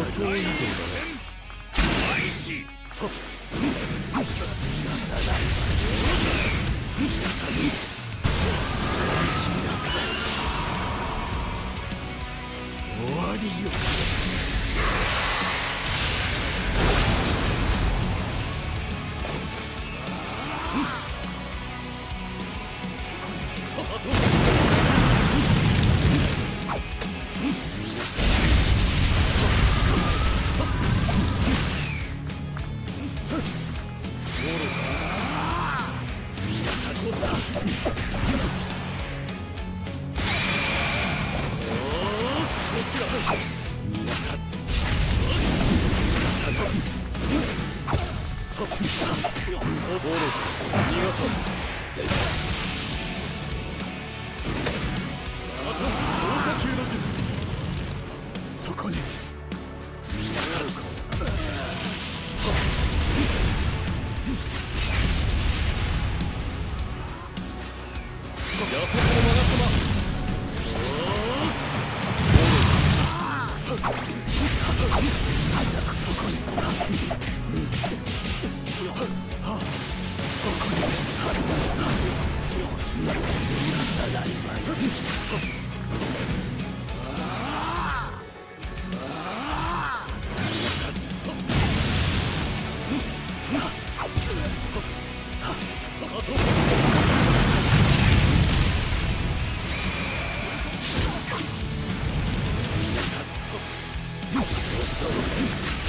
想以上だね。 開始。 逃がさない。逃がさない。楽しみなさい。終わりよ。そこに逃がさるか。やせこのマガ様。まさかそこに。そこに逃がさないわよ。遅い。